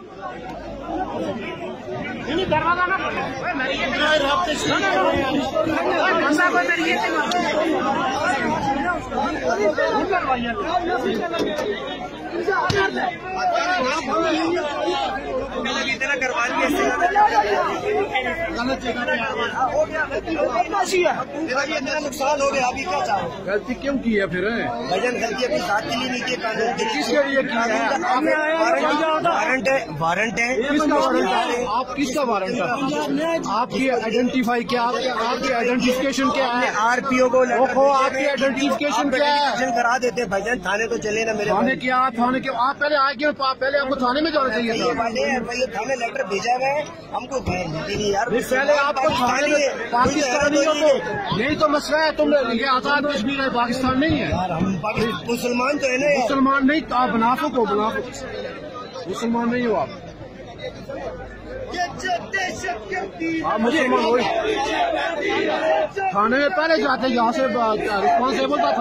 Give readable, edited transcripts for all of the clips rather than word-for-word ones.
दरवाजा ना नुकसान हो गया। अभी क्या चाहो? गलती क्यों की है फिर? भजन गलती अपनी साथ के लिए नहीं की, कानून के लिए। किसके लिए की है? वारंट है, वारंट है। किसका वारंट है? आप किसका वारंट है? आपकी आइडेंटिफाई क्या, आपकी आइडेंटिफिकेशन क्या है? आरपीओ को आपकी आइडेंटिफिकेशन क्या है? करा देते भजन। थाने तो चले ना मेरे थाने क्या? थाने के आप पहले आए क्यों? पहले आपको थाने में जाना चाहिए था। ये थाने लेटर भेजा है हमको, नहीं यार। पहले आपको थाने में पाकिस्तानियों को, यही तो मसला है। तुम ये आजाद कश्मीर है, पाकिस्तान नहीं है। मुसलमान तो है ना। मुसलमान नहीं, आप मुनाफिक हो, मुनाफिक। मुसलमान नहीं हो आप मुसलमान हो। थाने में पहले जाते, यहाँ से रिस्पॉन्सिबल था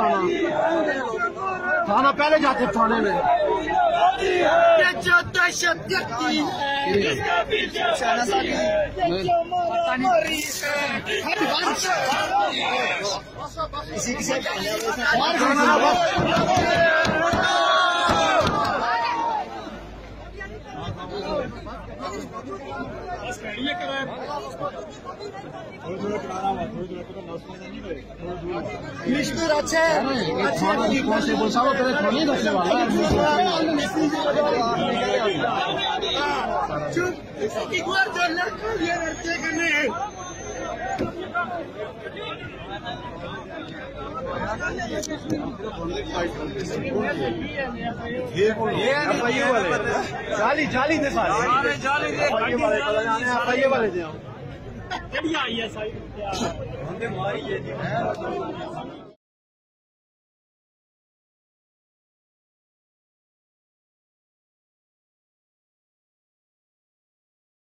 थाना पहले जाते थाने में। कमिश्नर अच्छा है, कांस्टेबल साहब पहले थाने रखने वाला है। जाली जाली दे सारे वाले दे